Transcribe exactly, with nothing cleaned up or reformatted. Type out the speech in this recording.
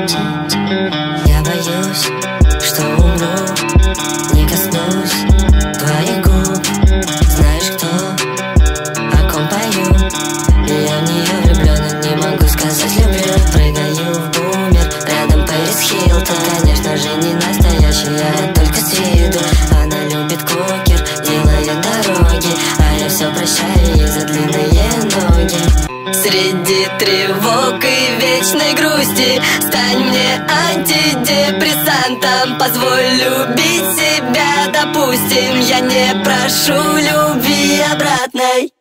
Я боюсь, что умру, не коснусь твоих губ. Знаешь, кто, о ком пою? Я в нее влюблен, но не могу сказать люблю. Прыгаю в бумер, рядом Пэрис Хилтон. Конечно же не настоящая, только с виду. Она любит кокер, делает дороги, а я все прощаю ей за длинные ноги. Среди тревог и вечной грусти стань мне антидепрессантом. Позволь любить себя, допустим. Я не прошу любви обратной.